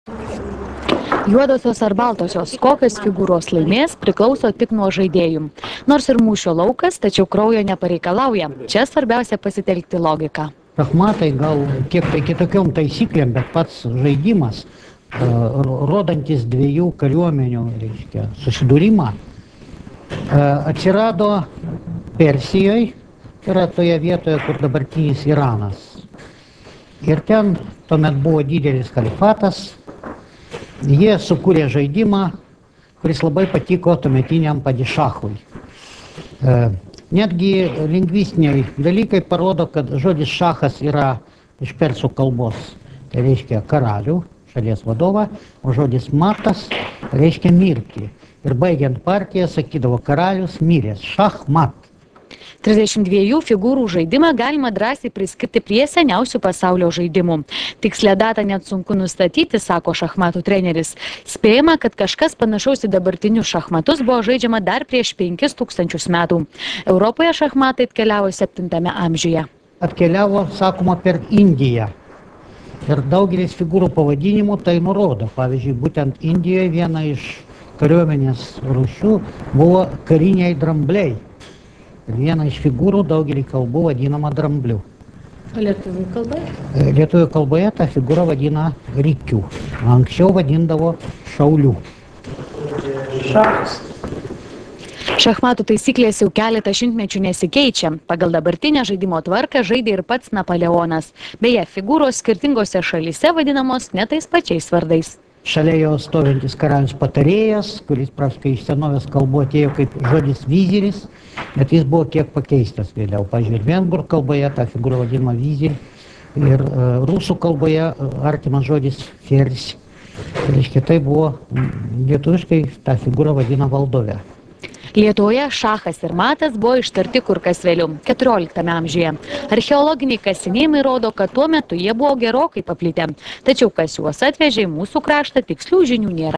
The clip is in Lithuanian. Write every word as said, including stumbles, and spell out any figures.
Juodosios ar baltosios, kokios figūros laimės, priklauso tik nuo žaidėjų. Nors ir mūšio laukas, tačiau kraujo nepareikalauja. Čia svarbiausia pasitelkti logiką. Šachmatai gal kiek tai kitokiom taisyklėm, bet pats žaidimas, rodantis dviejų kariuomenių, reiškia, susidūrimą, atsirado Persijoje, yra toje vietoje, kur dabartinis Iranas. Ir ten tuomet buvo didelis kalifatas. Jie sukūrė žaidimą, kuris labai patiko tuometiniam padišachui. Netgi lingvistiniai dalykai parodo, kad žodis šachas yra iš persų kalbos, tai reiškia karalių, šalies vadovą, o žodis matas reiškia mirti. Ir baigiant partiją sakydavo karalius miręs, šachmat. trisdešimt dviejų figūrų žaidimą galima drąsiai priskirti prie seniausių pasaulio žaidimų. Tikslę datą net sunku nustatyti, sako šachmatų treneris. Spėjama, kad kažkas panašaus į dabartinius šachmatus buvo žaidžiama dar prieš penkis tūkstančius metų. Europoje šachmatai atkeliavo septintame amžiuje. Atkeliavo, sakoma, per Indiją. Ir daugelis figūrų pavadinimų tai nurodo. Pavyzdžiui, būtent Indijoje viena iš kariuomenės rūšių buvo kariniai drambliai. Viena iš figūrų daugelį kalbų vadinama drambliu. Lietuvių kalboje? Lietuvių kalboje ta figūra vadina rikių. Anksčiau vadindavo šaulių. Šachas. Šachmatų taisyklės jau keletą šimtmečių nesikeičia. Pagal dabartinę žaidimo tvarką žaidė ir pats Napoleonas. Beje, figūros skirtingose šalyse vadinamos ne tais pačiais vardais. Šalia jo stovintis karalius patarėjas, kuris praškai iš senovės kalbų atėjo kaip žodis viziris, bet jis buvo kiek pakeistas vėliau. Pavyzdžiui, vengrų kalboje ta figūra vadinama vizir ir uh, rusų kalboje uh, artimas žodis fers. Reiškia, tai buvo lietuviškai ta figūra vadina valdove. Lietuvoje šachas ir matas buvo ištarti kur kas vėliau, keturioliktame amžiuje. Archeologiniai kasinėjimai rodo, kad tuo metu jie buvo gerokai paplitę. Tačiau kas juos atvežė į mūsų kraštą, tikslių žinių nėra.